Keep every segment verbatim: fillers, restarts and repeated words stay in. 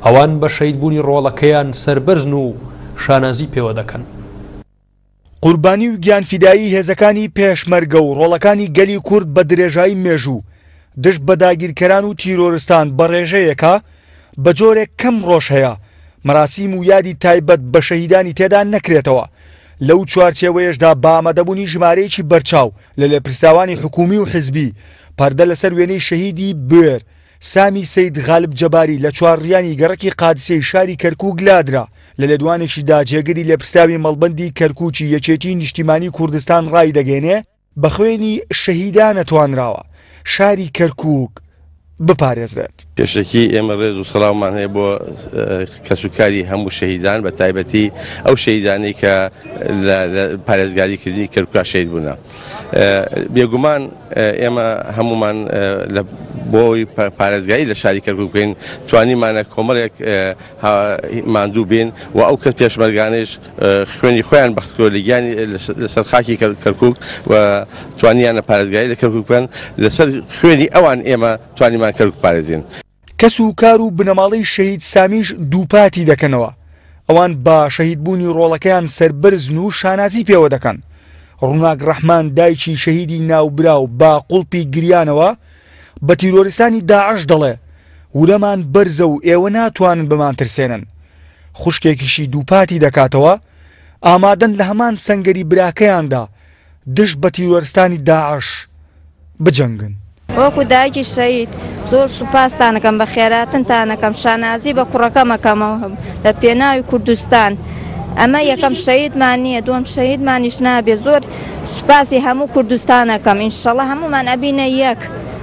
ئەوان بە شەیدبوونی ڕۆڵەکەیان سەربەرزن و شانازی پێوە دەکەن. قوربانی و گیانفیدایی هێزەکانی پێشمەرگە و ڕۆڵەکانی گەلی کورد بە درێژایی مێژوو دشت بە داگیرکەران و تیرۆرستان بە ڕێژەیەکە بە جۆرێک کەم ڕۆژ هەیە مەراسیم و یادی تایبەت بە شەهیدانی تێدا نەکرێتەوە. لەو چوارچێوەیەشدا بە ئامادەبوونی ژمارەیەکی بەرچاو لە لێپرسراوانی حکومی و حزبی پەردە لەسەر وێنەی شەهیدی بوێر سامی سەید غالب جەباری لە چوارڕیانی گەڕەکی قادسەی شاری کەرکووک لادرا لە لێدوانێکیدا جێگەری لێپرسراوی مەڵبەندی کەرکووکی یەکێتی نیشتیمانی کوردستان ڕای دەگەێنێ بە خوێنی شەهیدان نەتوانراوە شاری کەرکووک بپارێزرێت. پێشەکی ئێمە ڕێز و سەڵاومان هەیە بۆ کەسوکاری هەموو شەهیدان بە تایبەتی ئەو شەهیدانەی کە لە پارێزگاریکردنی کەرکووک شەهید بوون. بێگومان ئێمە هەمومان لە بۆی پارێزگایی لە شاری کەرکووک بکەین توانیمانە کۆمەڵێک ماندوو بین و ئەو کەس پێشمەرگانەش خوێنی خۆیان بەختکۆلیگیانی لەسەر خاکی کەرکووک و توانیانە پارێزگایی لە کەرکووک بکەن لەسەر خوێنی ئەوان ئێمە توانیمان کەرکووک پارێزین. کەس و کار و بنەماڵەی شەهید سامیش دووپاتی دەکەنەوە. ئەوان بە شەهیدبوونی ڕۆڵەکەیان سەربەرزن و شانازی پێوە دەکەن. ڕووناک ڕەحمان دایکی شەهیدی ناوبراو با قوڵپی گریانەوە بە تیرۆریستانی داعش دەڵێ ورەمان بەرزە و ئێوە ناتوانن بمان ترسێنن. خوشکێکیشی دووپاتی دەکاتەوە ئامادەن لە هەمان سەنگەری براکەیاندا دشت بە تیرۆریستانی داعش بجەنگن. وەکو دایکی شەهید زۆر سوپاستانەکەم بە خێراتنتانەکەم شانازی بە کوڕەکەمەکەمەوە لە پێناوی کوردستان. ئەمە یەکەم شەهیدمان نییە دووەم شەهیدمانیش نابێ زۆر سوپاسی هەموو کوردستانەکەم ئینشەڵڵا هەمومان ئەبینە یەک.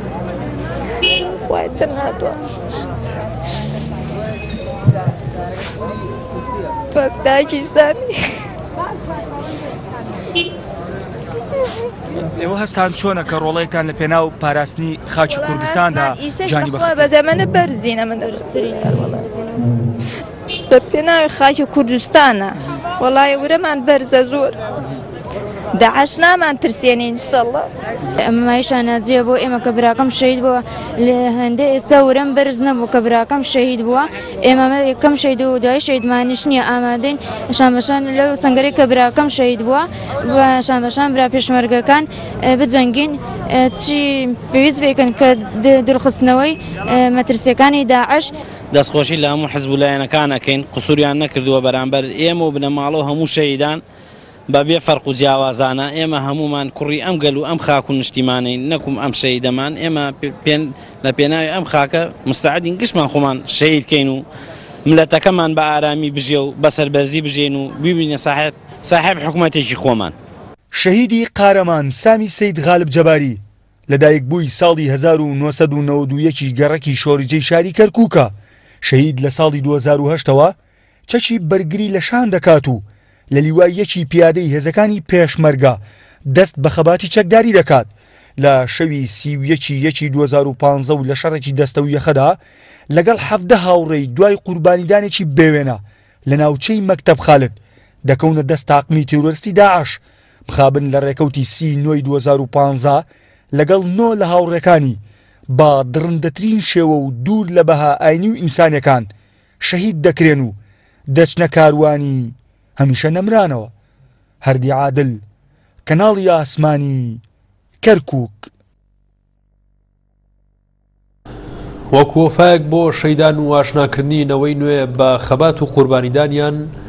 دایکی سامی ئێوە هەستان چۆنە کە ڕۆڵەیەکان لە پێناو پاراستنی خاکی کوردستاندا جانی بەخۆ بە زەمانە بەرزینە من دەرسترین بە پێناوی خاکی کوردستانە وەڵای ورەمان بەرزە زۆر داعش نامان ترسێنی ئینشەڵڵا. ئەمەمای شانازیە بۆ ئێمە کە براکەم شەهید بووە لە هەندێک ئێستا ورەم بەرز نەبوو کە براکەم شەهید بووە ئێمە یەکەم شەهید و دوای شەهیدمانیش نییە ئامادەین شانبەشان لەو سەنگەرێک کە براکەم شەهید بووە بە شانبەشان برا پێشمەرگەکان بجەنگین چی پێویست بێکن کە دڵخستنەوەی مەترسیەکانی داعش دەستخۆشی لە هەموو حزبولایەنەکانەکەین قسووریان نەکردووە بەرامبەر ئێمە و بنەماڵەوە هەموو شەهیدان بە بێ فەرق و جیاوازانە ئێمە هەمومان کوڕی ئەم گەل و ئەم خاک و نیشتیمانەی نەکوم ئەم شەهیدەمان ئێمە لە پێناوی ئەم خاکە مستعدین گشتمان خۆمان شەهیدکەین و ملەتەکەمان بە ئارامی بژێ و بەسەربەرزی بژێن و ببینە ساحێب حکوومەتێکی خۆمان. شەهیدی قارەمان سامی سەید غالب جەباری لەدایک بووی ساڵی هەزار و نۆسەد و نەوەد و یەکی گەڕەکی شۆریجەی شاری کەرکووکە. شەهید لە ساڵی دوو هەزار و هەشتەوە چەکی بەرگری لە شان دەکات و لە لیوای یەکی پیادەی هێزەکانی پێشمەرگە دەست بە خەباتی چەکداری دەکات. لە شەوی سی و یەکی یەکی دوو هەزار و پانزە و لە شەڕێکی دەستە و یەخەدا لەگەڵ حەفدە هاوڕێی دوای قوربانیدانێکی بێوێنە لە ناوچەی مەکتەب خالد دەکەونە دەست تاقمی تیرۆریستی داعش بخابن لە ڕێکەوتی سی نۆی دوو هەزار و پانزە لەگەڵ نۆ لە هاوڕێکانی با دڕندەترین شێوە و دوور لە بەها ئاینی و ئینسانیەکان شەهید دەکرێن و دەچنە کاروانی هەمیشە نەمرانەوە. هەردی عادل کەناڵی ئاسمانی کەرکووک. وەکو وەفایەک بۆ شەیدان و ئاشناکردنی نەوەی نوێ بە خەبات و قوربانیدانیان